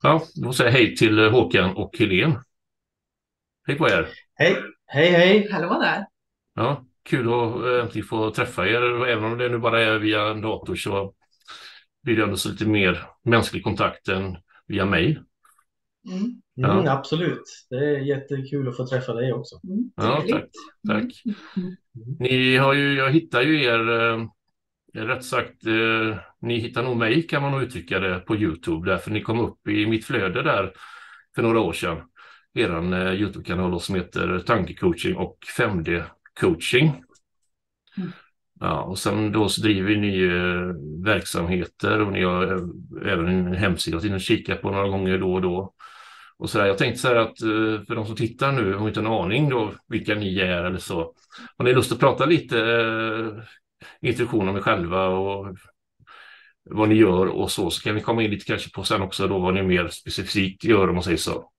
Ja, då säger jag hej till Håkan och Helene. Hej på er. Hej, hej, hej. Hallå där. Ja, kul att äntligen få träffa er. Och även om det nu bara är via en dator så blir det ändå så lite mer mänsklig kontakt än via mejl. Ja, Absolut. Det är jättekul att få träffa dig också. ja, tack. Trevligt. Tack. Mm. Jag hittar ju er, rätt sagt, ni hittar nog mig kan man nog uttrycka det på YouTube. Därför ni kom upp i mitt flöde där för några år sedan. Eran YouTube-kanal som heter Tankecoaching och 5D-coaching. Ja, och sen då så driver ni verksamheter och ni har även en hemsida att kika på några gånger då och då. Och så där. Jag tänkte så här att för de som tittar nu har inte en aning då vilka ni är eller så. Har ni lust att prata lite introduktion om er själva och vad ni gör och så kan vi komma in lite kanske på sen också då vad ni mer specifikt gör om man säger så.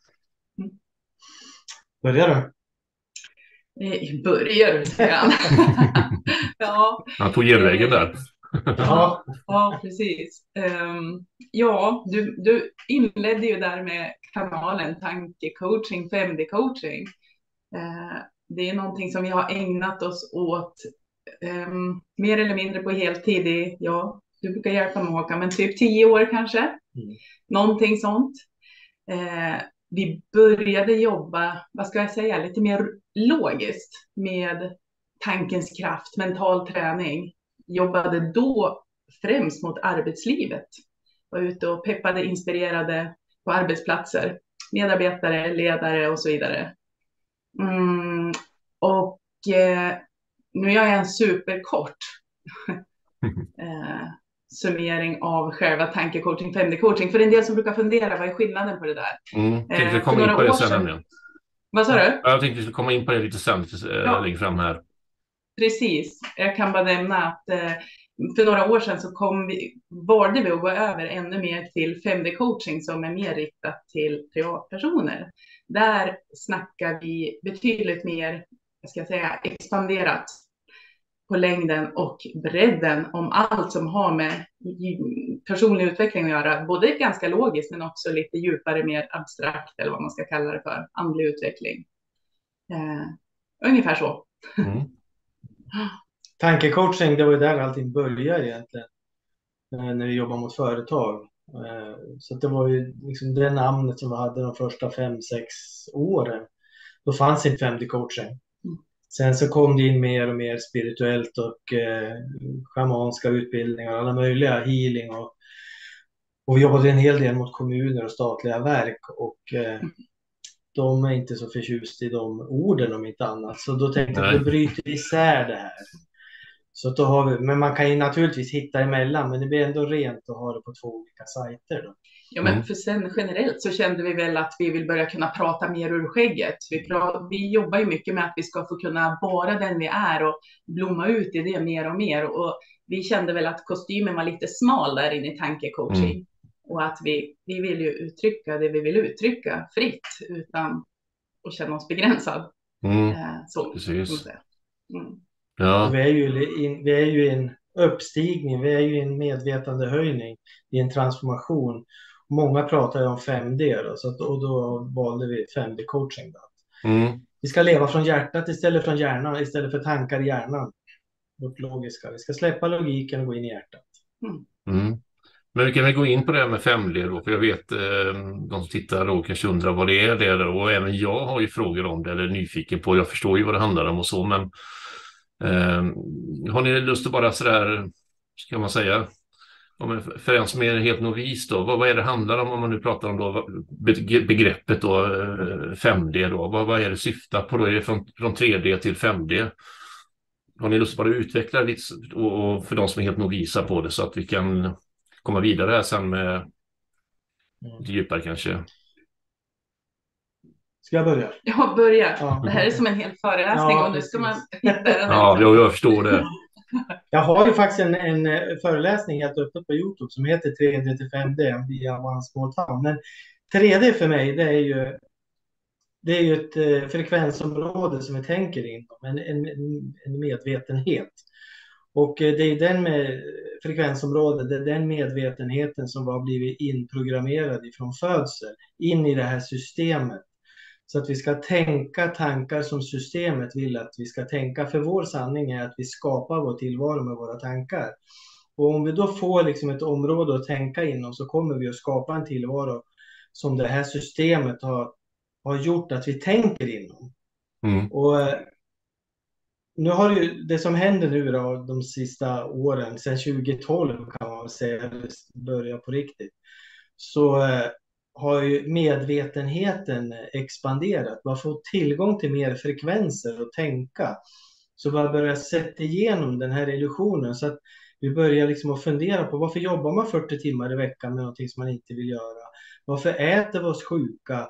Börjar du? Börjar lite grann. Ja. Han tog genvägen där. Ja, precis. Ja, du inledde ju där med kanalen Tankecoaching, 5D-coaching. Det är någonting som vi har ägnat oss åt mer eller mindre på heltid i, ja, du brukar hjälpa mig Håkan, men typ 10 år kanske. Någonting sånt. Vi började jobba, vad ska jag säga, lite mer logiskt med tankens kraft, mental träning. Jobbade då främst mot arbetslivet. Var ute och peppade, inspirerade på arbetsplatser. Medarbetare, ledare och så vidare. Nu gör jag en superkort summering av själva tankecoaching, 5D-coaching. För en del som brukar fundera, vad är skillnaden på det där? Tänkte vi komma in på det sen nämligen. Vad sa du? Jag tänkte vi skulle komma in på det lite sen, längre fram här. Precis. Jag kan bara nämna att för några år sedan så valde vi att gå över ännu mer till 5D-coaching som är mer riktat till privatpersoner. Där snackar vi betydligt mer, ska jag säga, expanderat på längden och bredden om allt som har med personlig utveckling att göra. Både ganska logiskt men också lite djupare, mer abstrakt eller vad man ska kalla det för, andlig utveckling. Ungefär så. Tankecoaching, det var ju där allting började egentligen. När vi jobbar mot företag. Så det var ju liksom det namnet som vi hade de första 5-6 åren. Då fanns inte 5D-coaching. Sen så kom det in mer och mer spirituellt och schamanska utbildningar, alla möjliga healing och vi jobbade en hel del mot kommuner och statliga verk och de är inte så förtjust i de orden om inte annat. Så då tänkte jag, då bryter vi isär det här. Så då har vi, men man kan ju naturligtvis hitta emellan, men det blir ändå rent att ha det på 2 olika sajter då. Ja, men för sen generellt så kände vi väl att vi vill börja kunna prata mer ur skägget. Vi jobbar ju mycket med att vi ska få kunna vara den vi är och blomma ut i det mer och mer. Och vi kände väl att kostymen var lite smal där inne i tankecoaching. Och att vi vill ju uttrycka det vi vill uttrycka fritt utan att känna oss begränsad. Så, precis. Ja. Vi är ju i en uppstigning, vi är ju i en medvetandehöjning, i en transformation. Många pratar ju om 5D då, och då valde vi 5D-coaching. Vi ska leva från hjärtat istället för hjärnan, istället för tankar i hjärnan. Vårt logiska. Vi ska släppa logiken och gå in i hjärtat. Men vi kan väl gå in på det här med 5D då, för jag vet de som tittar då kanske undrar vad det är där, och även jag har ju frågor om det eller är nyfiken på, jag förstår ju vad det handlar om och så, men har ni lust att bara sådär, ska man säga, för en som är helt novis då, vad är det handlar om man nu pratar om då begreppet då 5D då, vad är det syftar på då, är det från 3D till 5D? Har ni lust att bara utveckla lite och för de som är helt novisa på det så att vi kan komma vidare här sen med lite djupare kanske? Ska jag börja? Ja, börja. Ja. Det här är som en hel föreläsning och nu ska man hitta den. Ja, jag förstår det. Jag har ju faktiskt en föreläsning helt öppet på YouTube som heter 3D till 5D via One Small Town. Men 3D för mig, det är ju ett frekvensområde som vi tänker inom, en medvetenhet. Och det är den med frekvensområdet, det är den medvetenheten som har blivit inprogrammerad ifrån födsel in i det här systemet. Så att vi ska tänka tankar som systemet vill att vi ska tänka. För vår sanning är att vi skapar vår tillvaro med våra tankar. Och om vi då får liksom ett område att tänka inom, så kommer vi att skapa en tillvaro som det här systemet har gjort att vi tänker inom. Och nu har det som händer nu då, de sista åren, sedan 2012 kan man säga, börja på riktigt, så har ju medvetenheten expanderat. Man får tillgång till mer frekvenser och tänka. Så man börjar sätta igenom den här illusionen, så att vi börjar liksom att fundera på varför jobbar man 40 timmar i veckan med någonting som man inte vill göra? Varför äter vi oss sjuka?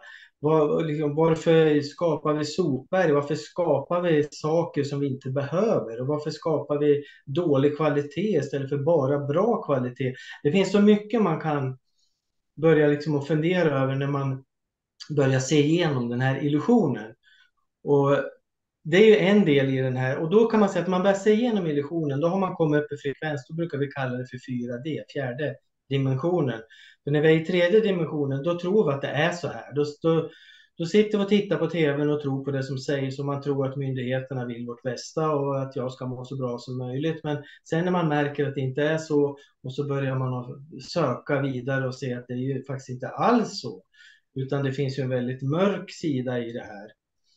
Varför skapar vi sopberg? Varför skapar vi saker som vi inte behöver? Och varför skapar vi dålig kvalitet istället för bara bra kvalitet? Det finns så mycket man kan börja liksom att fundera över när man börjar se igenom den här illusionen. Och det är ju en del i den här. Och då kan man säga att man börjar se igenom illusionen. Då har man kommit upp i frekvens. Då brukar vi kalla det för 4D, fjärde dimensionen. För när vi är i tredje dimensionen, då tror vi att det är så här. Då sitter vi och tittar på tvn och tror på det som sägs. Och man tror att myndigheterna vill vårt bästa och att jag ska må så bra som möjligt. Men sen när man märker att det inte är så, och så börjar man söka vidare och se att det är ju faktiskt inte alls så. Utan det finns ju en väldigt mörk sida i det här.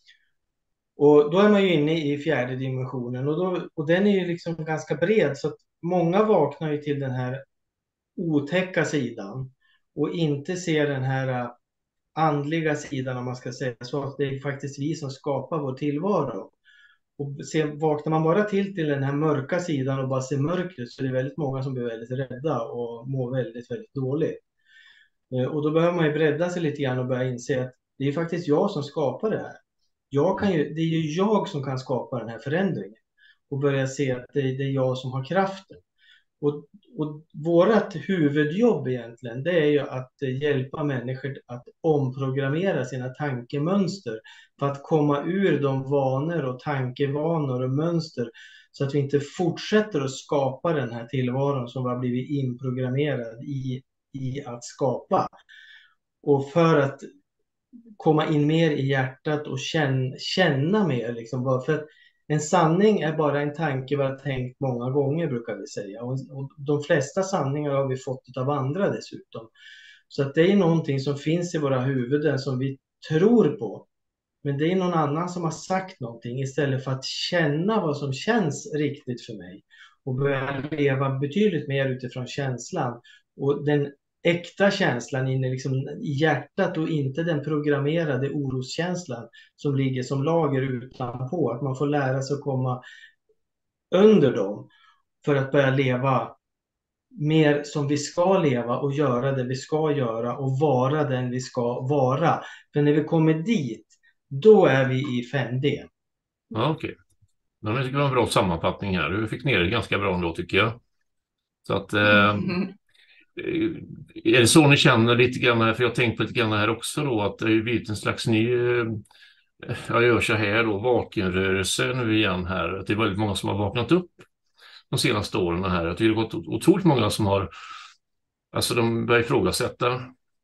Och då är man ju inne i fjärde dimensionen. Och den är ju liksom ganska bred, så att många vaknar ju till den här otäcka sidan och inte ser den här andliga sidan, om man ska säga så, att det är faktiskt vi som skapar vår tillvaro. Och vaknar man bara till den här mörka sidan och bara ser mörkret, så är det väldigt många som blir väldigt rädda och mår väldigt, väldigt dåligt. Och då behöver man ju bredda sig lite grann och börja inse att det är faktiskt jag som skapar det här. Det är ju jag som kan skapa den här förändringen och börja se att det är jag som har kraften. Och vårt huvudjobb egentligen, det är ju att hjälpa människor att omprogrammera sina tankemönster för att komma ur de vanor och tankevanor och mönster, så att vi inte fortsätter att skapa den här tillvaron som har blivit inprogrammerad i att skapa. Och för att komma in mer i hjärtat och känna mer liksom, för att en sanning är bara en tanke vi har tänkt många gånger, brukar vi säga. Och de flesta sanningar har vi fått av andra dessutom. Så att det är någonting som finns i våra huvuden som vi tror på. Men det är någon annan som har sagt någonting, istället för att känna vad som känns riktigt för mig. Och börja leva betydligt mer utifrån känslan. Och den äkta känslan inne liksom i hjärtat, och inte den programmerade oroskänslan som ligger som lager utanpå. Att man får lära sig att komma under dem för att börja leva mer som vi ska leva och göra det vi ska göra och vara den vi ska vara. För när vi kommer dit, då är vi i 5D. Ja, okej. Men det tycker jag var en bra sammanfattning här. Du fick ner det ganska bra ändå, tycker jag. Så att... Är det så ni känner lite grann här? För jag tänkte lite grann här också då, att det har blivit en slags ny, jag gör så här då, vakenrörelse nu igen här. Att det är väldigt många som har vaknat upp de senaste åren här. Jag tycker det har gått otroligt många som har, alltså de börjar ifrågasätta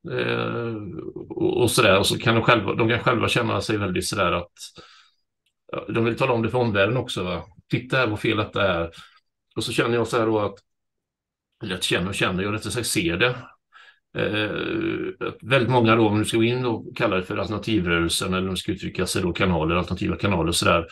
och sådär. Och så kan de kan själva känna sig väldigt sådär att de vill tala om det för omvärlden också, va? Titta här vad fel detta är. Och så känner jag så här då att, eller jag känner, jag rättare sagt ser det. Väldigt många då, om du ska gå in och kalla det för alternativrörelsen, eller om du ska uttrycka sig då kanaler, alternativa kanaler och sådär.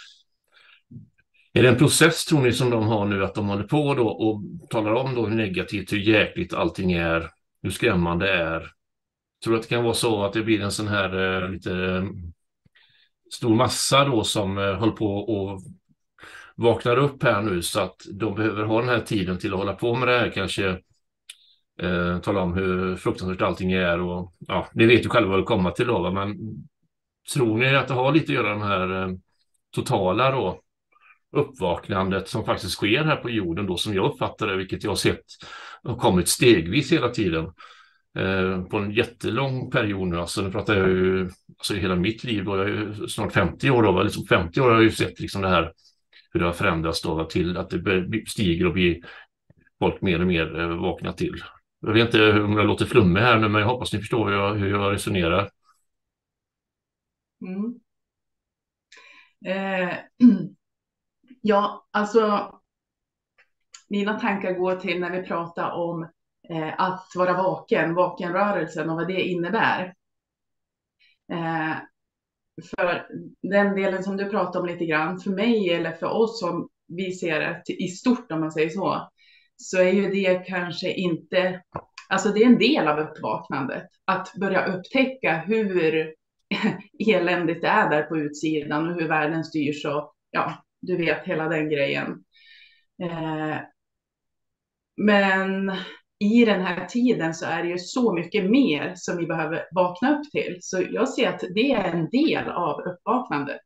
Är det en process, tror ni, som de har nu, att de håller på då och talar om då hur negativt, hur jäkligt allting är, hur skrämmande det är? Tror du att det kan vara så att det blir en sån här lite stor massa då som håller på och vaknar upp här nu, så att de behöver ha den här tiden till att hålla på med det här, kanske tala om hur fruktansvärt allting är, och ja, ni vet ju själva vad det kommer till då, men tror ni att det har lite att göra med den här totala då uppvaknandet som faktiskt sker här på jorden då, som jag uppfattar det, vilket jag har sett har kommit stegvis hela tiden på en jättelång period nu. Alltså nu pratar jag ju, alltså i hela mitt liv då, jag är ju snart 50 år då, liksom 50 år har jag ju sett liksom det här, hur det har förändrats då till att det stiger och blir folk mer och mer vakna till. Jag vet inte om jag låter flummig här nu, men jag hoppas ni förstår hur jag resonerar. Mm. Ja, alltså mina tankar går till när vi pratar om att vara vakenrörelsen och vad det innebär. För den delen som du pratar om lite grann, för mig eller för oss som vi ser det i stort om man säger så är ju det kanske inte, alltså det är en del av uppvaknandet. Att börja upptäcka hur eländigt det är där på utsidan och hur världen styrs och ja, du vet hela den grejen. Men i den här tiden så är det ju så mycket mer som vi behöver vakna upp till. Så jag ser att det är en del av uppvaknandet.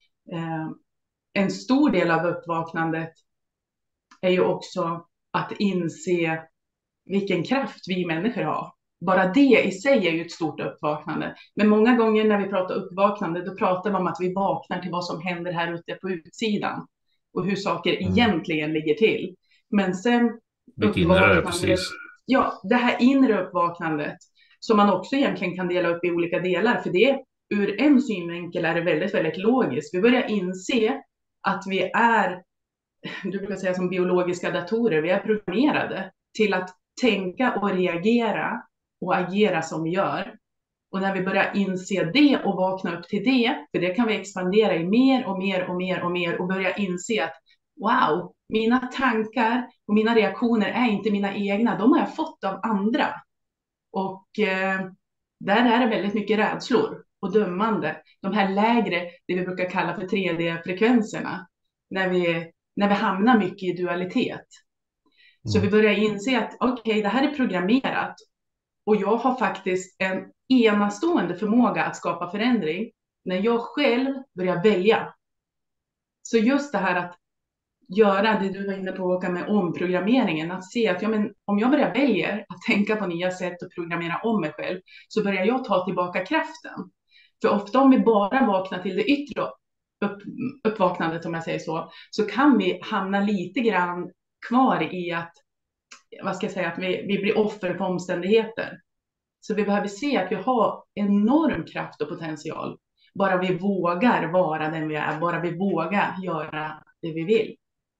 En stor del av uppvaknandet är ju också att inse vilken kraft vi människor har. Bara det i sig är ju ett stort uppvaknande. Men många gånger när vi pratar uppvaknande, då pratar vi om att vi vaknar till vad som händer här ute på utsidan. Och hur saker egentligen ligger till. Men sen uppvaknandet, ja, det här inre uppvaknandet som man också egentligen kan dela upp i olika delar. För det, ur en synvinkel är det väldigt, väldigt logiskt. Vi börjar inse att vi är, du brukar säga som biologiska datorer, vi är programmerade till att tänka och reagera och agera som vi gör. Och när vi börjar inse det och vakna upp till det, för det kan vi expandera i mer och mer och mer och mer och börja inse att wow, mina tankar och mina reaktioner är inte mina egna, de har jag fått av andra. Och där är det väldigt mycket rädslor och dömande. De här lägre, det vi brukar kalla för 3D-frekvenserna, när vi hamnar mycket i dualitet. Så vi börjar inse att okej, det här är programmerat och jag har faktiskt en enastående förmåga att skapa förändring när jag själv börjar välja. Så just det här att göra det du var inne på med omprogrammeringen, att se att om jag börjar välja att tänka på nya sätt och programmera om mig själv, så börjar jag ta tillbaka kraften. För ofta om vi bara vaknar till det yttre uppvaknandet, om jag säger så kan vi hamna lite grann kvar i att, vad ska jag säga, att vi blir offer på omständigheter. Så vi behöver se att vi har enorm kraft och potential. Bara vi vågar vara den vi är, bara vi vågar göra det vi vill.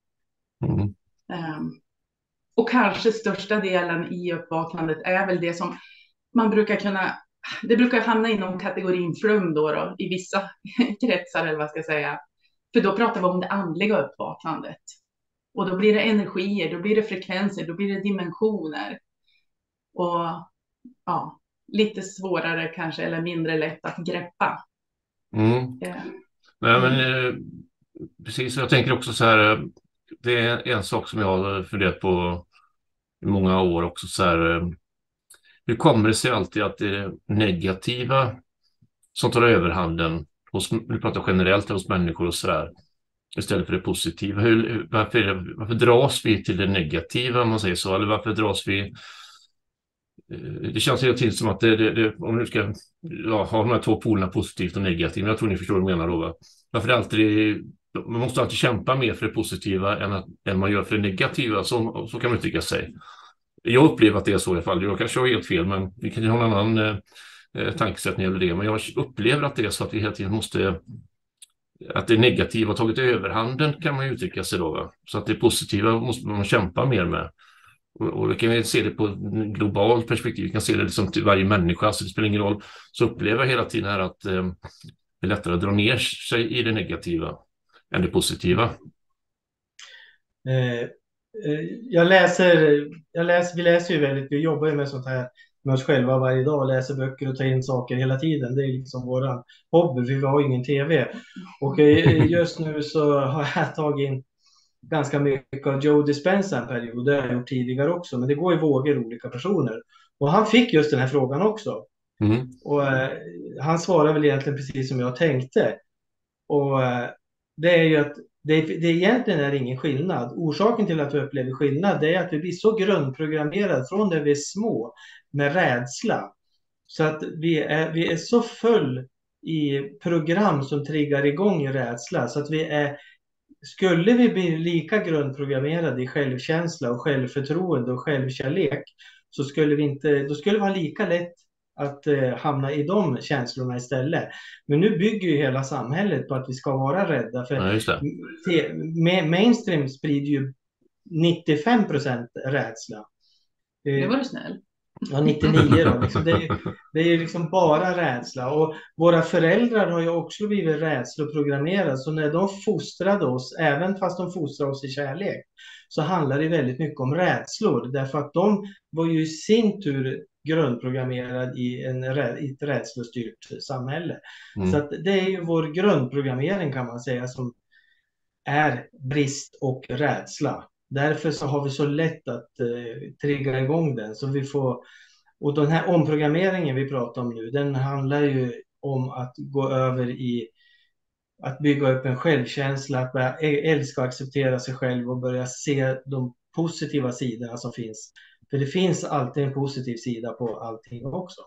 Och kanske största delen i uppvaknandet är väl det som man det brukar hamna inom kategorin flum då i vissa kretsar, eller vad ska jag säga. För då pratar vi om det andliga uppvaknandet. Och då blir det energier, då blir det frekvenser, då blir det dimensioner. Och ja, lite svårare kanske, eller mindre lätt att greppa. Nej, men precis, jag tänker också så här, det är en sak som jag har funderat på i många år också, så här, hur kommer det sig alltid att det är negativa som tar överhanden vi pratar generellt hos människor och så där, istället för det positiva? Varför dras vi till det negativa, om man säger så, eller varför dras vi? Det känns hela tiden som att om du ska ha de här två polerna, positivt och negativt, jag tror ni förstår vad jag menar då, va? Varför det alltid, man måste alltid kämpa mer för det positiva än man gör för det negativa, så kan man uttrycka sig. Jag upplever att det är så i alla fall. Jag kanske har helt fel, men vi kan ju ha en annan tankesätt när det gäller det. Men jag upplever att det är så att vi hela tiden att det negativa har tagit överhanden, kan man uttrycka sig då, va? Så att det positiva måste man kämpa mer med. Och vi kan se det på ett globalt perspektiv. Vi kan se det liksom till varje människa, så det spelar ingen roll. Så upplever jag hela tiden här att det är lättare att dra ner sig i det negativa än det positiva. Vi läser ju väldigt, vi jobbar ju med sånt här med oss själva varje dag, läser böcker och tar in saker hela tiden. Det är liksom våran hobby, för vi har ingen tv. Och just nu så har jag tagit in ganska mycket av Joe Dispenza en period. Det har jag gjort tidigare också, men det går i vågor olika personer. Och han fick just den här frågan också. Och han svarar väl egentligen precis som jag tänkte. Och det är ju att det egentligen är ingen skillnad. Orsaken till att vi upplever skillnad, det är att vi blir så grundprogrammerade från det vi är små med rädsla. Så att vi är så full i program som triggar igång rädsla, så att vi är skulle vi bli lika grundprogrammerade i självkänsla och självförtroende och självkärlek, så skulle då skulle det vara lika lätt att hamna i de känslorna istället. Men nu bygger ju hela samhället på att vi ska vara rädda. För mainstream sprider ju 95% rädsla. Det var du snäll. Ja, 99 då. Liksom det är ju liksom bara rädsla. Och våra föräldrar har ju också blivit rädsloprogrammerade. Så när de fostrade oss, även fast de fostrade oss i kärlek, så handlar det väldigt mycket om rädslor. Därför att de var ju i sin tur grundprogrammerade i ett rädslostyrt samhälle. Så att det är ju vår grundprogrammering, kan man säga, som är brist och rädsla. Därför så har vi så lätt att trigga igång den. Så vi får, och den här omprogrammeringen vi pratar om nu, den handlar ju om att gå över i att bygga upp en självkänsla, att börja älska och acceptera sig själv och börja se de positiva sidorna som finns. För det finns alltid en positiv sida på allting också.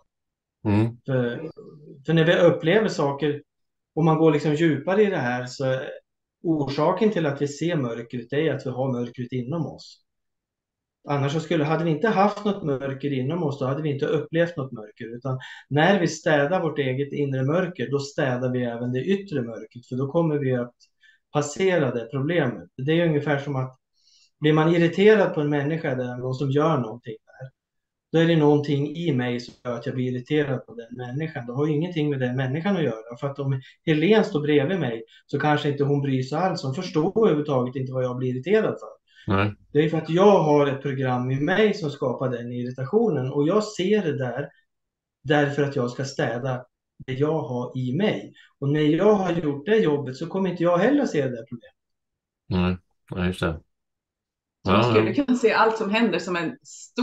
För när vi upplever saker, och man går liksom djupare i det här, så orsaken till att vi ser mörkret är att vi har mörkret inom oss. Annars så hade vi inte haft något mörker inom oss, då hade vi inte upplevt något mörker. Utan när vi städar vårt eget inre mörker, då städar vi även det yttre mörkret. För då kommer vi att passera det problemet. Det är ungefär som att blir man irriterad på en människa, där någon som gör någonting där, då är det någonting i mig som gör att jag blir irriterad på den människan. Det har ju ingenting med den människan att göra. För att om Helene står bredvid mig, så kanske inte hon bryr sig alls. Hon förstår överhuvudtaget inte vad jag blir irriterad för. Nej. Det är för att jag har ett program i mig som skapar den irritationen. Och jag ser det där därför att jag ska städa det jag har i mig. Och när jag har gjort det jobbet, så kommer inte jag heller se det där problemet. Nej, just det. Så man skulle kunna se allt som händer som en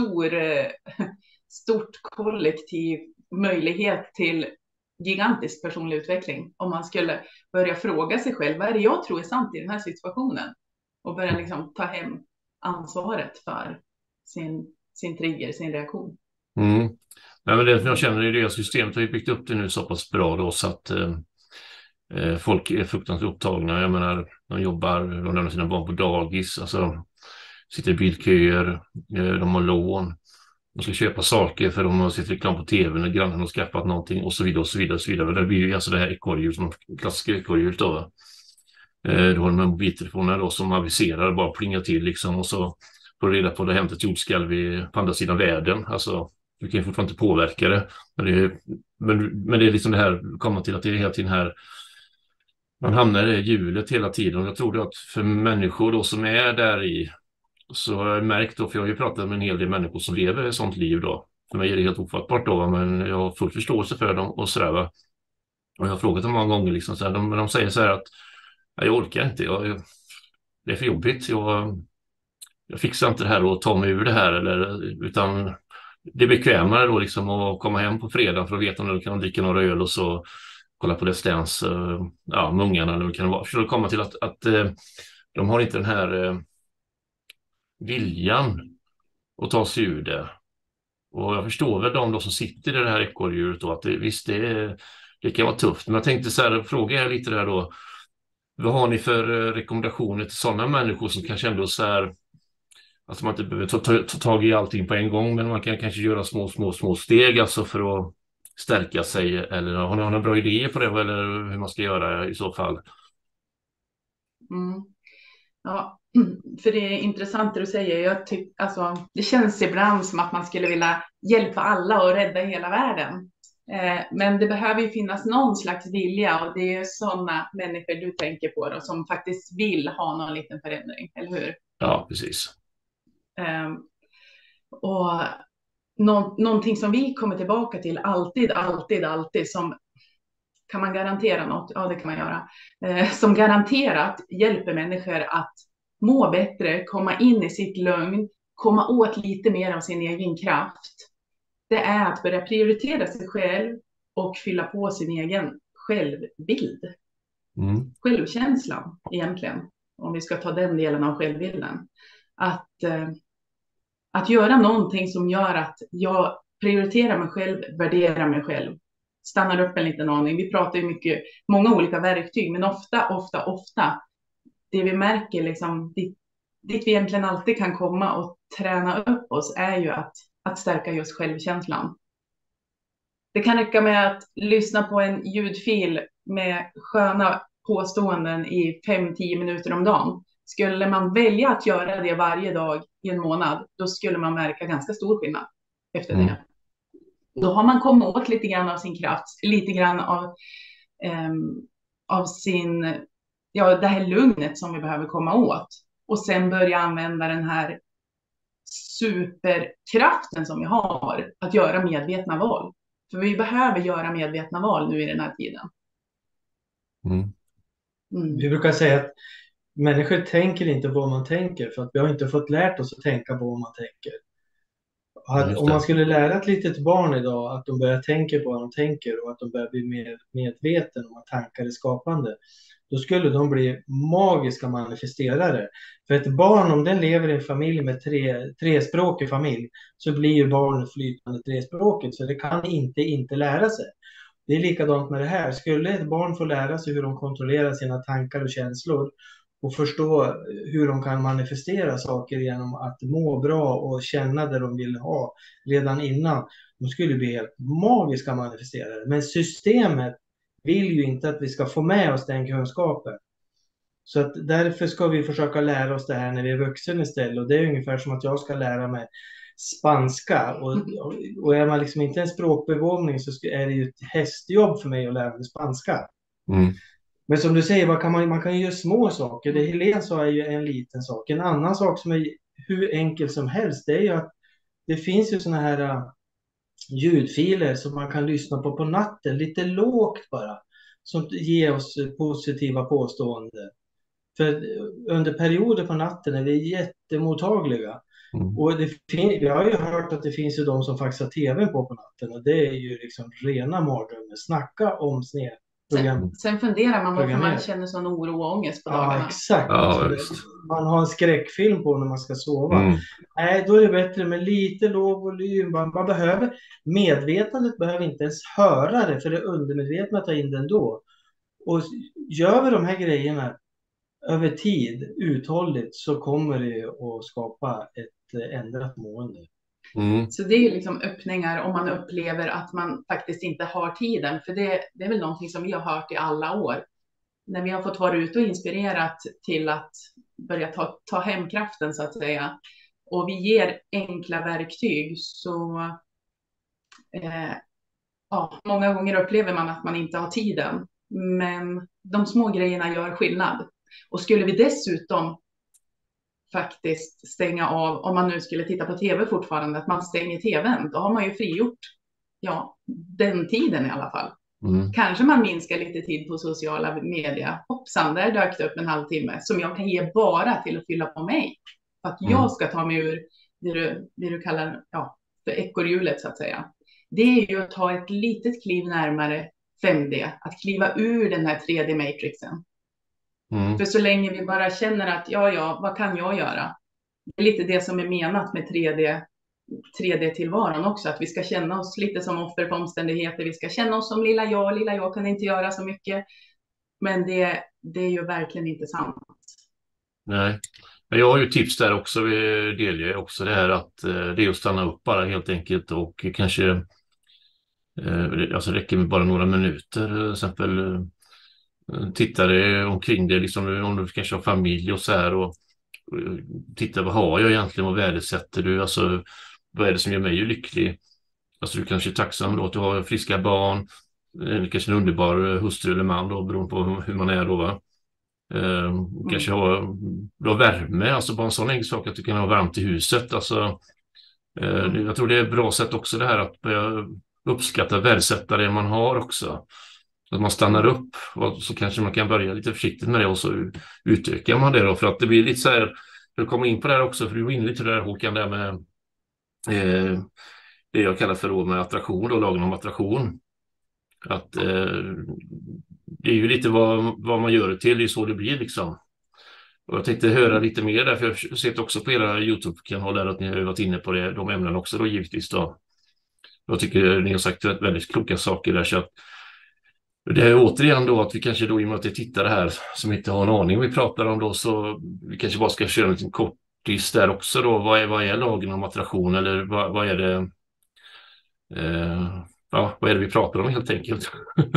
stort kollektiv möjlighet till gigantisk personlig utveckling. Om man skulle börja fråga sig själv, vad är det jag tror är sant i den här situationen? Och börja liksom ta hem ansvaret för sin trigger, sin reaktion. Nej, men det jag känner i det systemet har ju byggt upp det nu så pass bra då, så att folk är fruktansvärt upptagna. Jag menar, de jobbar, de lämnar sina barn på dagis, alltså sitter i bilköer, de har lån, de ska köpa saker för de har sett reklam på tv när grannen har skaffat någonting och så vidare och så vidare och så vidare. Det blir ju alltså det här ekorrhjulet, som klassiska ekorrhjulet då. Då har de mobiltelefoner då som aviserar, bara plingar till liksom, och så får du reda på det hänt ett jordskalv på andra sidan världen. Alltså, du kan fortfarande inte påverka det. Men det är liksom det här, kommer till att det är hela tiden här, man hamnar i hjulet hela tiden. Och jag tror att för människor då som är där i, så har jag märkt då, för jag har ju pratat med en hel del människor som lever ett sånt liv då. För mig är det helt ofattbart då, men jag har full förståelse för dem och sådär, va. Och jag har frågat dem många gånger liksom så här, de säger så här att jag orkar inte, det är för jobbigt, jag fixar inte det här och tar mig ur det här, utan det är bekvämare då liksom att komma hem på fredag för att veta när du kan dricka några öl och så kolla på Let's Dance, med ungarna, eller det kan vara, för att komma till att de har inte den här viljan att ta sig ur det. Och jag förstår väl de som sitter i det här ekorrhjulet då, att visst det kan vara tufft, men jag tänkte så här, fråga er lite där då, vad har ni för rekommendationer till sådana människor som kanske ändå så här, alltså man inte behöver ta tag i allting på en gång, men man kan kanske göra små steg alltså för att stärka sig, eller har ni några bra idéer på det, eller hur man ska göra i så fall? Ja, för det är intressant det du säger. Alltså, det känns ibland som att man skulle vilja hjälpa alla och rädda hela världen. Men det behöver ju finnas någon slags vilja, och det är sådana människor du tänker på då, som faktiskt vill ha någon liten förändring, eller hur? Ja, precis. Och någonting som vi kommer tillbaka till alltid, som kan man garantera något? Ja, det kan man göra. Som garanterat hjälper människor att må bättre, komma in i sitt lugn, komma åt lite mer av sin egen kraft. Det är att börja prioritera sig själv och fylla på sin egen självbild. Självkänslan egentligen, om vi ska ta den delen av självbilden. Att göra någonting som gör att jag prioriterar mig själv, värderar mig själv. Stannar upp en liten aning. Vi pratar ju många olika verktyg, men ofta det vi märker liksom, dit vi egentligen alltid kan komma och träna upp oss är ju att stärka just självkänslan. Det kan räcka med att lyssna på en ljudfil med sköna påståenden i 5-10 minuter om dagen. Skulle man välja att göra det varje dag i en månad, då skulle man märka ganska stor skillnad efter det. Då har man kommit åt lite grann av sin kraft, lite grann av sin, det här lugnet som vi behöver komma åt. Och sen börja använda den här superkraften som vi har att göra medvetna val. För vi behöver göra medvetna val nu i den här tiden. Vi brukar säga att människor tänker inte vad man tänker, för att vi har inte fått lärt oss att tänka på vad man tänker. Om man skulle lära ett litet barn idag att de börjar tänka på vad de tänker och att de börjar bli mer medveten om att tankar är skapande, då skulle de bli magiska manifesterare. För ett barn, om den lever i en familj med trespråkig familj, så blir ju barnet flytande trespråkigt, så det kan inte lära sig. Det är likadant med det här. Skulle ett barn få lära sig hur de kontrollerar sina tankar och känslor och förstå hur de kan manifestera saker genom att må bra och känna det de vill ha redan innan, de skulle bli helt magiska manifesterare. Men systemet vill ju inte att vi ska få med oss den kunskapen. Så att därför ska vi försöka lära oss det här när vi är vuxna istället. Och det är ungefär som att jag ska lära mig spanska. Och är man liksom inte en språkbegåvning, så är det ju ett hästjobb för mig att lära mig spanska. Men som du säger, man kan ju göra små saker. Det Helene sa är ju en liten sak. En annan sak som är hur enkel som helst, det är ju att det finns ju såna här ljudfiler som man kan lyssna på natten, lite lågt bara, som ger oss positiva påståenden. För under perioder på natten är vi jättemottagliga. Och vi har ju hört att det finns ju de som faktiskt har tv på natten, och det är ju liksom rena mardrömmen. Snacka om sned. Sen funderar man varför man känner sån oro och ångest på dagarna. Ja, exakt. Man har en skräckfilm på när man ska sova. Nej, då är det bättre med lite låg volym. Man behöver, medvetandet behöver inte ens höra det, för det undermedvetna tar in den då. Och gör vi de här grejerna över tid, uthålligt, så kommer det att skapa ett ändrat mående. Så det är liksom öppningar om man upplever att man faktiskt inte har tiden. För det är väl någonting som vi har hört i alla år. När vi har fått vara ute och inspirerat till att börja ta hem kraften, så att säga. Och vi ger enkla verktyg, så många gånger upplever man att man inte har tiden. Men de små grejerna gör skillnad. Och skulle vi dessutom faktiskt stänga av, om man nu skulle titta på tv fortfarande, att man stänger tvn, då har man ju frigjort den tiden i alla fall. Kanske man minskar lite tid på sociala medier. Hoppsan, där dök det upp en halvtimme som jag kan ge bara till att fylla på mig. För att jag ska ta mig ur det du kallar för ekorrhjulet, så att säga. Det är ju att ta ett litet kliv närmare 5D, att kliva ur den här 3D-matrixen. För så länge vi bara känner att vad kan jag göra? Det är lite det som är menat med 3D-tillvaron också. Att vi ska känna oss lite som offer på omständigheter. Vi ska känna oss som lilla jag kan inte göra så mycket. Men det är ju verkligen inte sant. Nej, men jag har ju tips där också. Vi delger också det här att det är att stanna upp bara helt enkelt. Och kanske räcker med bara några minuter. Till exempel titta dig omkring det, liksom, om du kanske har familj och så här, och titta, vad har jag egentligen, vad värdesätter du, alltså vad är det som gör mig lycklig, alltså du kanske är tacksam då att du har friska barn, kanske en underbar hustru eller man då, beroende på hur man är då, va? Kanske har värme, alltså bara en sån enkel sak att du kan ha varmt i huset, alltså jag tror det är ett bra sätt också det här att börja uppskatta, värdesätta det man har också. Att man stannar upp, och så kanske man kan börja lite försiktigt med det, och så utökar man det då, för att det blir lite så här, för att komma in på det här också, för du var inne lite det där, Håkan, där med det jag kallar för då med attraktion, då, lagen om attraktion. Att det är ju lite vad man gör det till, det är så det blir liksom. Och jag tänkte höra lite mer där, för jag har sett också på era YouTube-kanaler att ni har varit inne på det, de ämnen också då, givetvis då. Jag tycker ni har sagt väldigt kloka saker där, så att Det är återigen då att vi kanske då, i och med att det är tittare här som inte har en aning vad vi pratar om då, så vi kanske bara ska köra en liten kortis där också då. Vad är lagen om attraktion, eller vad är det, ja, vad är det vi pratar om helt enkelt?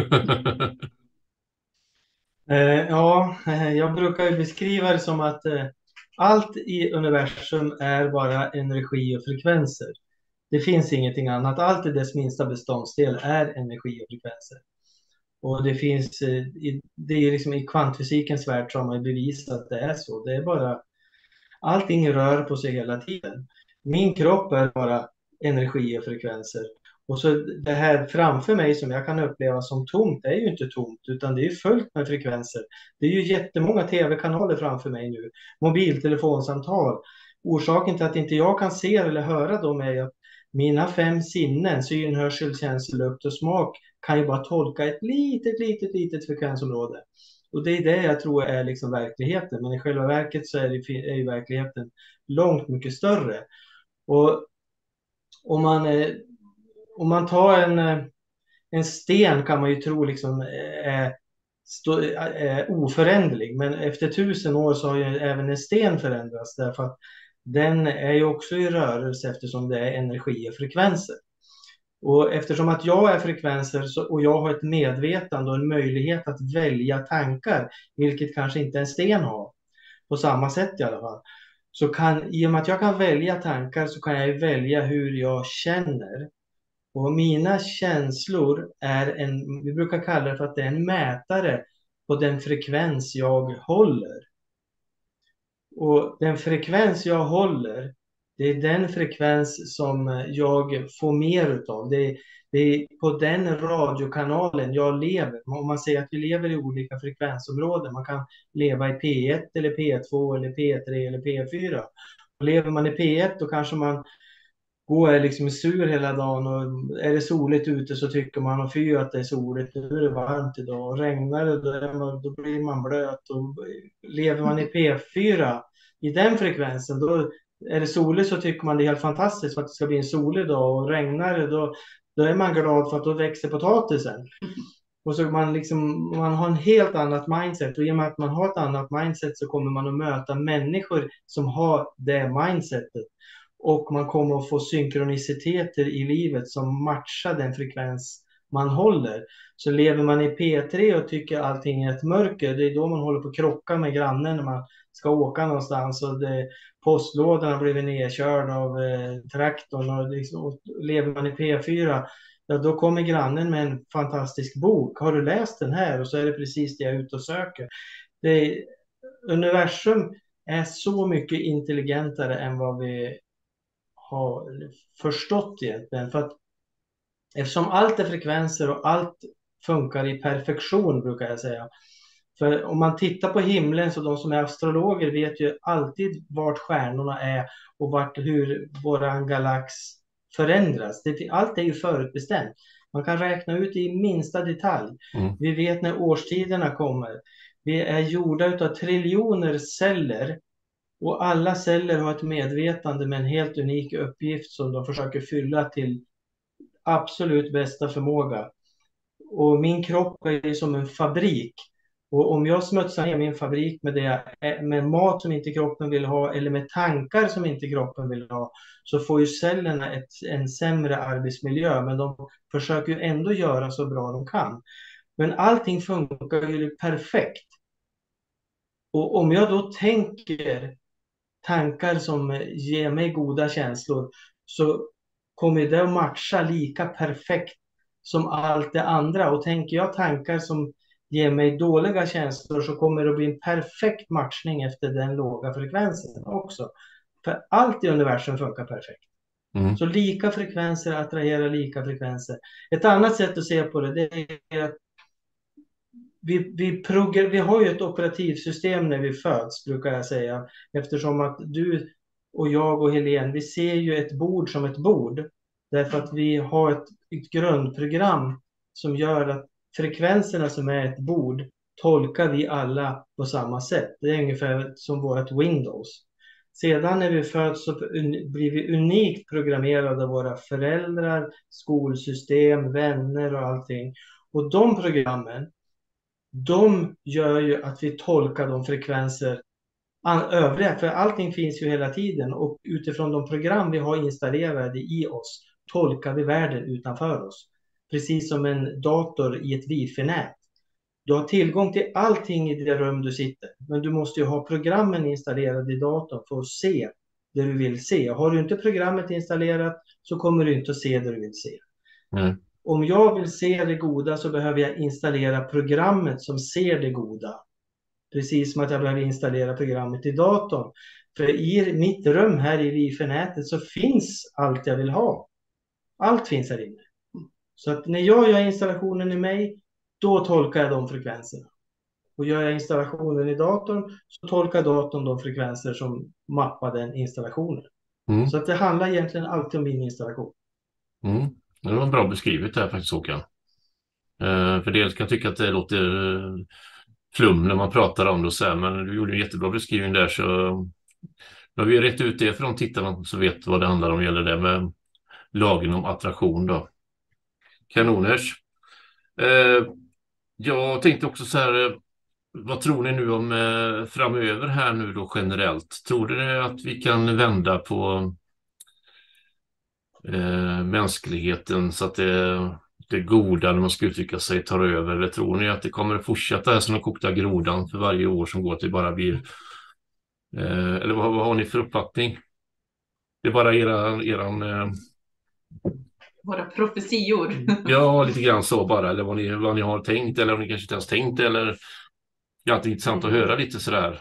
Jag brukar ju beskriva det som att allt i universum är bara energi och frekvenser. Det finns ingenting annat. Allt i dess minsta beståndsdel är energi och frekvenser. Och det finns, det är liksom i kvantfysikens värld som man bevisat att det är så. Det är bara, allting rör på sig hela tiden. Min kropp är bara energi och frekvenser. Och så det här framför mig som jag kan uppleva som tomt, det är ju inte tomt, utan det är fullt med frekvenser. Det är ju jättemånga tv-kanaler framför mig nu, mobiltelefonsamtal. Orsaken till att inte jag kan se eller höra dem är att mina 5 sinnen, syn, hörsel, känsel, lukt och smak, kan ju bara tolka ett litet frekvensområde. Och det är det jag tror är liksom verkligheten. Men i själva verket så är ju verkligheten långt mycket större. Och om man tar en sten kan man ju tro liksom är oföränderlig. Men efter 1000 år så har ju även en sten förändrats. Därför att den är ju också i rörelse eftersom det är energi och frekvenser. Och eftersom att jag är frekvenser och jag har ett medvetande och en möjlighet att välja tankar, vilket kanske inte en sten har, på samma sätt i alla fall, så i och med att jag kan välja tankar så kan jag välja hur jag känner. Och mina känslor vi brukar kalla det för att det är en mätare på den frekvens jag håller. Och den frekvens jag håller, det är den frekvens som jag får mer utav. Det är på den radiokanalen jag lever. Om man säger att vi lever i olika frekvensområden. Man kan leva i P1 eller P2 eller P3 eller P4. Och lever man i P1 då kanske man går liksom sur hela dagen, och är det soligt ute så tycker man och fy att det är soligt, nu är det varmt idag, och regnar det då blir man blöt. Och lever man i P4 i den frekvensen, då är det soligt så tycker man det är helt fantastiskt för att det ska bli en solig dag, och regnar det då är man glad för att då växer potatisen. Och så man har en helt annat mindset, och i och med att man har ett annat mindset så kommer man att möta människor som har det mindsetet. Och man kommer att få synkroniciteter i livet som matchar den frekvens man håller. Så lever man i P3 och tycker allting är ett mörker, det är då man håller på att krocka med grannen när man ska åka någonstans, och postlådan har blivit nedkörd av traktorn. Och lever man i P4, ja, då kommer grannen med en fantastisk bok. Har du läst den här? Och så är det precis det jag är ute och söker. Universum är så mycket intelligentare än vad vi har förstått egentligen. För att eftersom allt är frekvenser och allt funkar i perfektion, brukar jag säga. För om man tittar på himlen, så de som är astrologer vet ju alltid vart stjärnorna är och hur våran galax förändras. Allt är ju förutbestämt. Man kan räkna ut i minsta detalj. Vi vet när årstiderna kommer. Vi är gjorda av triljoner celler. Och alla celler har ett medvetande med en helt unik uppgift som de försöker fylla till absolut bästa förmåga. Och min kropp är som en fabrik. Och om jag smutsar ner min fabrik med mat som inte kroppen vill ha, eller med tankar som inte kroppen vill ha, så får ju cellerna en sämre arbetsmiljö. Men de försöker ju ändå göra så bra de kan. Men allting funkar ju perfekt. Och om jag då tänker tankar som ger mig goda känslor, så kommer det att matcha lika perfekt som allt det andra. Och tänker jag tankar som ger mig dåliga känslor, så kommer det att bli en perfekt matchning efter den låga frekvensen också. För allt i universum funkar perfekt. Så lika frekvenser attraherar lika frekvenser. Ett annat sätt att se på det är att vi har ju ett operativsystem när vi föds, brukar jag säga. Eftersom att du och jag och Helene, vi ser ju ett bord som ett bord. Därför att vi har ett grundprogram som gör att frekvenserna som är ett bord tolkar vi alla på samma sätt. Det är ungefär som vårt Windows. Sedan när vi föds så blir vi unikt programmerade av våra föräldrar, skolsystem, vänner och allting. Och de programmen, de gör ju att vi tolkar de frekvenser övriga, för allting finns ju hela tiden, och utifrån de program vi har installerade i oss tolkar vi världen utanför oss. Precis som en dator i ett wifi-nät. Du har tillgång till allting i det rum du sitter, men du måste ju ha programmen installerade i datorn för att se det du vill se. Har du inte programmet installerat så kommer du inte att se det du vill se. Mm. Om jag vill se det goda så behöver jag installera programmet som ser det goda. Precis som att jag behöver installera programmet i datorn. För i mitt rum här i wifi-nätet så finns allt jag vill ha. Allt finns här inne. Så att när jag gör installationen i mig, då tolkar jag de frekvenserna. Och gör jag installationen i datorn så tolkar datorn de frekvenser som mappar den installationen. Mm. Så att det handlar egentligen alltid om min installation. Mm. Det var bra beskrivet här faktiskt, Håkan. För dels kan jag tycka att det låter flum när man pratar om det och så här, men du gjorde en jättebra beskrivning där, så då har vi rätt ut det för de tittarna som vet vad det handlar om, gäller det med lagen om attraktion då. Kanoners. Jag tänkte också så här, vad tror ni nu om framöver här nu då generellt? Tror ni att vi kan vända på mänskligheten så att det goda, när man ska uttrycka sig, tar över? Eller tror ni att det kommer att fortsätta här som den kokta grodan för varje år som går, att det bara blir eller vad har ni för uppfattning? Det är bara eran Våra profetior. ja, lite grann så bara, eller vad ni har tänkt, eller om ni kanske inte ens tänkt, eller det är alltid intressant att höra lite sådär.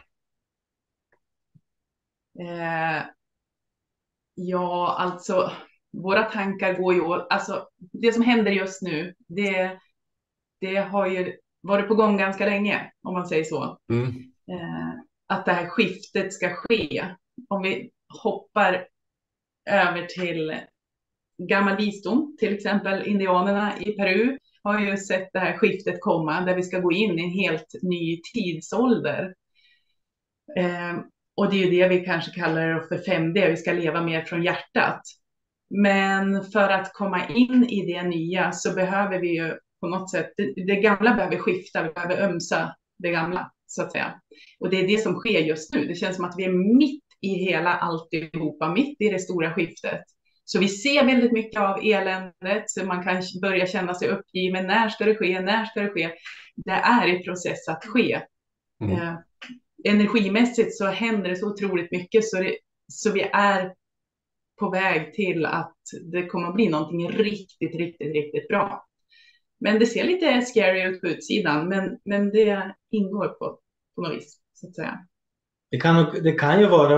Ja, alltså våra tankar går ju, alltså det som händer just nu, det har ju varit på gång ganska länge, om man säger så. Mm. Att det här skiftet ska ske. Om vi hoppar över till gammal visdom, till exempel indianerna i Peru har ju sett det här skiftet komma, där vi ska gå in i en helt ny tidsålder. Och det är ju det vi kanske kallar för 5D, vi ska leva mer från hjärtat. Men för att komma in i det nya så behöver vi ju på något sätt, det gamla behöver skifta, vi behöver ömsa det gamla så att säga. Och det är det som sker just nu. Det känns som att vi är mitt i hela alltihopa, mitt i det stora skiftet. Så vi ser väldigt mycket av eländet, så man kan börja känna sig uppgiven. När ska det ske? När ska det ske? Det är i process att ske. Energimässigt så händer det så otroligt mycket, så vi är på väg till att det kommer att bli någonting riktigt, riktigt, riktigt bra. Men det ser lite scary ut på utsidan, men det ingår på något vis, så att säga. Det kan ju vara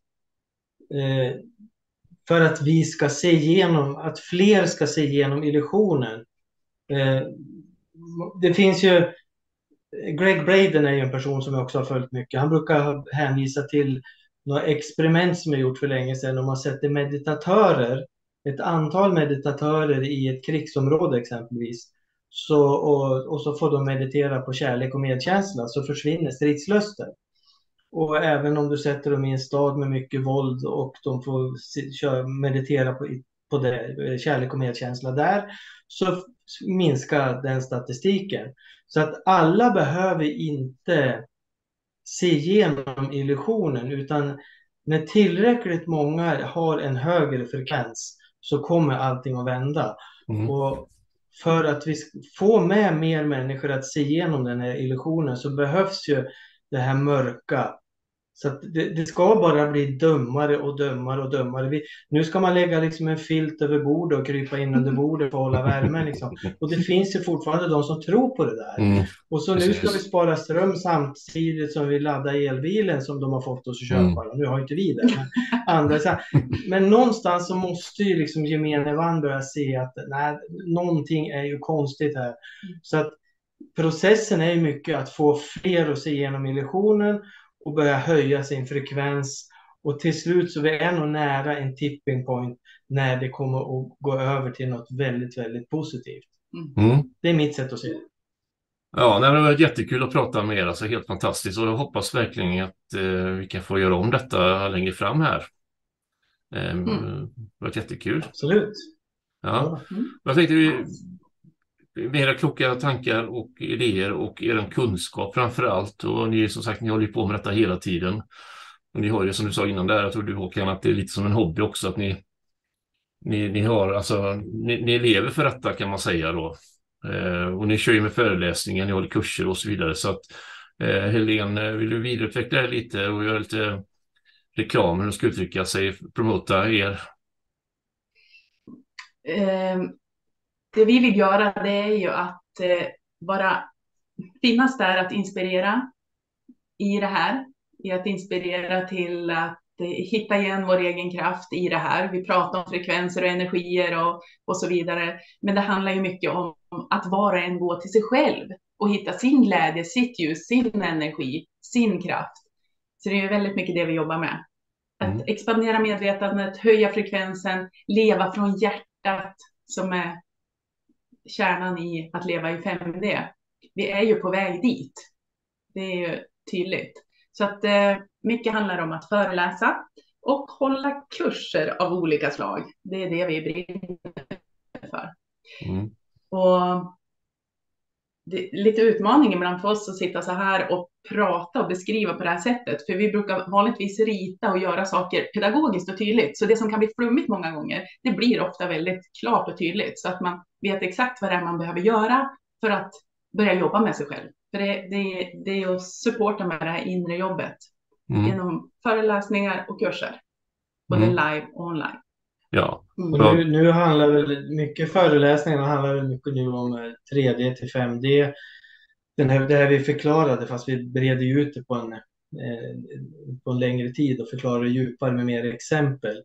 för att vi ska se igenom, att fler ska se igenom illusionen. Det finns ju, Greg Braden är ju en person som jag också har följt mycket. Han brukar hänvisa till några experiment som är gjort för länge sedan. Man sätter meditatörer, ett antal meditatörer i ett krigsområde exempelvis. Och så får de meditera på kärlek och medkänsla, så försvinner stridslusten. Och även om du sätter dem i en stad med mycket våld och de får meditera på det, kärlek och medkänsla där, så minskar den statistiken. Så att alla behöver inte se igenom illusionen, utan när tillräckligt många har en högre frekvens så kommer allting att vända. Och för att vi får med mer människor att se igenom den här illusionen så behövs ju det här mörka. Så att det ska bara bli dummare och dummare och dummare. Nu ska man lägga liksom en filt över bordet och krypa in under bordet för att hålla värmen. Liksom. Och det finns ju fortfarande de som tror på det där. Och så nu ska vi spara ström samtidigt som vi laddar elbilen som de har fått oss att köpa. Nu har inte vi det. Men någonstans så måste ju liksom gemene man börja se att nej, någonting är ju konstigt här. Så att processen är ju mycket att få fler att se igenom illusionen och börja höja sin frekvens. Och till slut så är vi nog nära en tipping point när det kommer att gå över till något väldigt, väldigt positivt. Det är mitt sätt att se det. Ja, det var jättekul att prata med er. Alltså helt fantastiskt. Och jag hoppas verkligen att vi kan få göra om detta längre fram här. Det var jättekul. Absolut. Ja. Jag tänkte med era kloka tankar och idéer och er kunskap framför allt. Och ni, som sagt, ni håller på med detta hela tiden. Och ni har ju, som du sa innan där, jag tror du Håkan, att det är lite som en hobby också, att ni har, alltså, ni lever för detta kan man säga då. Och ni kör ju med föreläsningar, ni håller kurser och så vidare. Så att Helene, vill du vidareutveckla det lite och göra lite reklam, hur du ska uttrycka sig, promota er? Det vi vill göra, det är ju att bara finnas där, att inspirera i det här. I att inspirera till att hitta igen vår egen kraft i det här. Vi pratar om frekvenser och energier och så vidare. Men det handlar ju mycket om att var och en gå till sig själv och hitta sin glädje, sitt ljus, sin energi, sin kraft. Så det är ju väldigt mycket det vi jobbar med. Att expandera medvetandet, höja frekvensen, leva från hjärtat som är kärnan i att leva i 5D. Vi är ju på väg dit. Det är ju tydligt. Så att mycket handlar om att föreläsa och hålla kurser av olika slag. Det är det vi brinner för. Och det är lite utmaning ibland för oss att sitta så här och prata och beskriva på det här sättet. För vi brukar vanligtvis rita och göra saker pedagogiskt och tydligt. Så det som kan bli flummigt många gånger, det blir ofta väldigt klart och tydligt. Så att man vet exakt vad det är man behöver göra för att börja jobba med sig själv. För det är att supporta med det här inre jobbet. Genom föreläsningar och kurser. Både live och online. Ja. Och nu handlar väl mycket föreläsningar handlar väl mycket nu om 3D till 5D. Det här vi förklarade, fast vi breder ut det på en längre tid och förklarar djupare med mer exempel.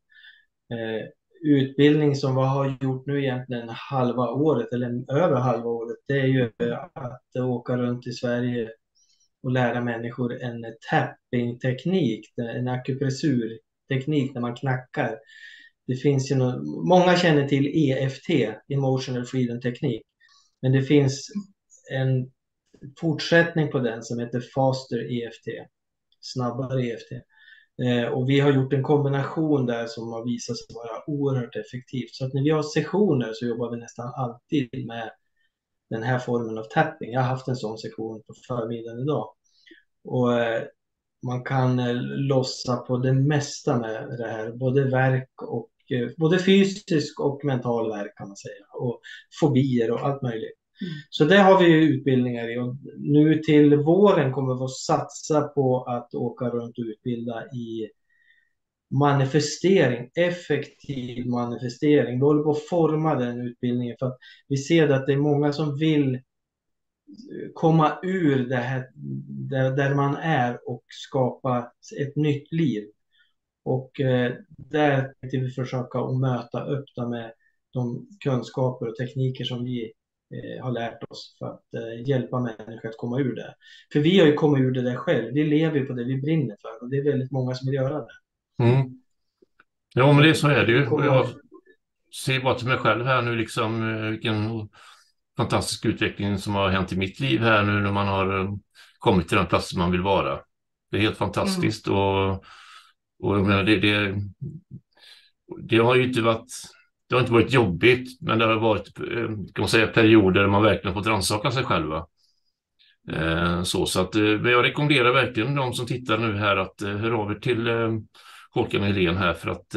Utbildning som vi har gjort nu egentligen halva året eller över halva året, det är ju att åka runt i Sverige och lära människor en tapping-teknik, en akupressurteknik när man knackar. Det finns ju många känner till EFT, Emotional Freedom Teknik, men det finns en fortsättning på den som heter Faster EFT, snabbare EFT. Och vi har gjort en kombination där som har visat sig vara oerhört effektivt. Så att när vi har sessioner så jobbar vi nästan alltid med den här formen av tapping. Jag har haft en sån session på förmiddagen idag. Och man kan lossa på det mesta med det här. Både fysisk och mental verk kan man säga. Och fobier och allt möjligt. Så det har vi utbildningar i. Och nu till våren kommer vi att satsa på att åka runt och utbilda i manifestering, effektiv manifestering. Vi håller på att forma den utbildningen för att vi ser att det är många som vill komma ur det här där man är och skapa ett nytt liv. Och där tänkte vi försöka att möta upp med de kunskaper och tekniker som vi har lärt oss för att hjälpa människor att komma ur det. För vi har ju kommit ur det där själv. Vi lever ju på det vi brinner för och det är väldigt många som vill göra det. Ja, men det så är det ju. Jag ser bara till mig själv här nu liksom vilken fantastisk utveckling som har hänt i mitt liv här nu när man har kommit till den plats man vill vara. Det är helt fantastiskt och jag menar, det har ju inte varit jobbigt, men det har varit kan man säga perioder där man verkligen fått rannsaka sig själva. Så att men jag rekommenderar verkligen de som tittar nu här att höra av er till Håkan och Helene här för att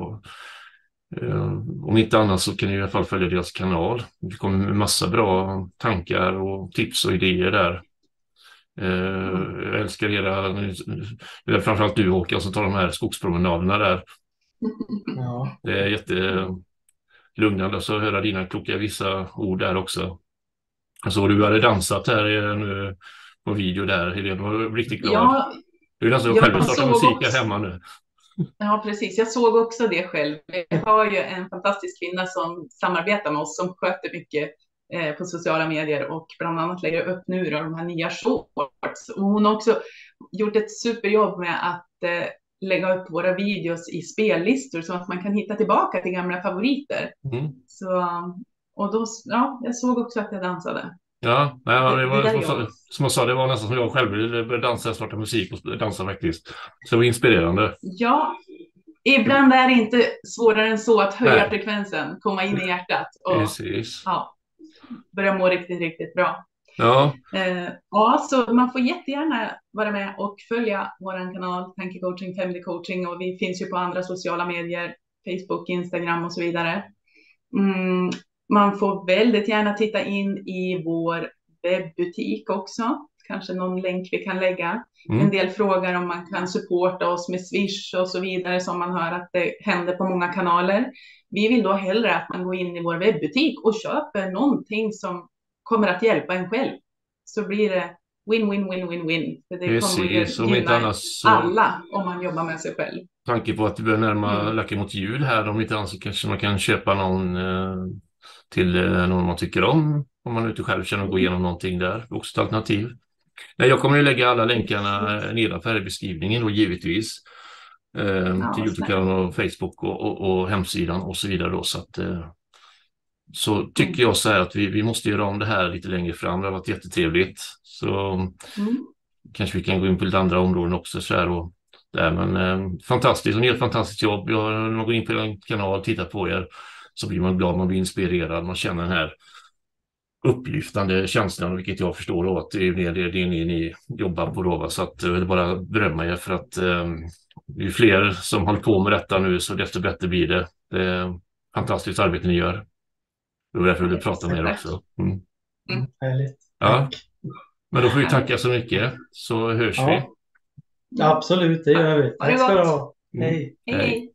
om inte annat så kan ni i alla fall följa deras kanal. Det kommer med massa bra tankar och tips och idéer där. Jag älskar framförallt du Håkan som tar de här skogspromenaderna där. Ja. Det är jättelugnande att höra dina kloka vissa ord där också. Så du hade dansat här nu på video där, Helene, var riktigt glad. Ja, du är nästan själv att starta musik här hemma nu. Ja, precis. Jag såg också det själv. Vi har ju en fantastisk kvinna som samarbetar med oss som sköter mycket på sociala medier och bland annat lägger upp nu de här nya shorts. Och hon har också gjort ett superjobb med att lägga upp våra videos i spellistor så att man kan hitta tillbaka till gamla favoriter. Så, och då, ja, jag såg också att jag dansade. Ja, det var som jag sa, det var nästan som jag själv ville dansa, starta musik och dansa faktiskt. Så det var inspirerande. Ja, ibland är det inte svårare än så att höja frekvensen, komma in i hjärtat. Och, precis. Ja. börjar må riktigt, riktigt bra. Ja, Ja, så man får jättegärna vara med och följa vår kanal Tankecoaching, 5D-coaching, och vi finns ju på andra sociala medier, Facebook, Instagram och så vidare. Man får väldigt gärna titta in i vår webbutik också. Kanske någon länk vi kan lägga. En del frågar om man kan supporta oss med Swish och så vidare, som man hör att det händer på många kanaler. Vi vill då hellre att man går in i vår webbutik och köper någonting som kommer att hjälpa en själv. Så blir det win. För det precis. kommer Om inte gynna annars så, alla om man jobbar med sig själv. tanke på att det börjar närma läka mot jul här, om inte annars så kanske man kan köpa någon till någon man tycker om man inte själv känner att gå igenom någonting där. Också ett alternativ. Nej, jag kommer att lägga alla länkarna nedanför i beskrivningen då, givetvis. Till YouTube-kanalen och Facebook och hemsidan och så vidare då, så tycker jag så här att vi måste göra om det här lite längre fram. Det har varit jättetrevligt, så kanske vi kan gå in på lite andra områden också så här och där, men fantastiskt, och ni gör ett fantastiskt jobb. När man går in på en kanal och tittar på er så blir man glad, man blir inspirerad, man känner den här upplyftande känslan, vilket jag förstår då, att det är ni jobbar på då, så att jag vill bara berömma er, för att ju fler som håller på med detta nu, så desto bättre blir det. Det är fantastiskt arbete ni gör. Det var därför jag ville prata med er också. Härligt. Ja. Men då får vi tacka så mycket, så hörs vi. Absolut, det gör vi. Tack ska du ha. Hej. Hej.